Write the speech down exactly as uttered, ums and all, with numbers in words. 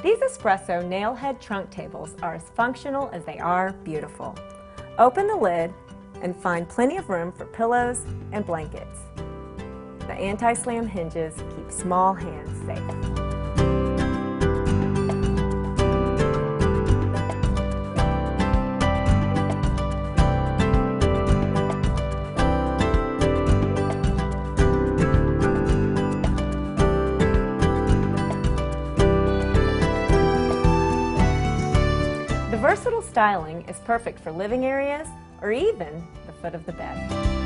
These Espresso nail head trunk tables are as functional as they are beautiful. Open the lid and find plenty of room for pillows and blankets. The anti-slam hinges keep small hands safe. The versatile styling is perfect for living areas or even the foot of the bed.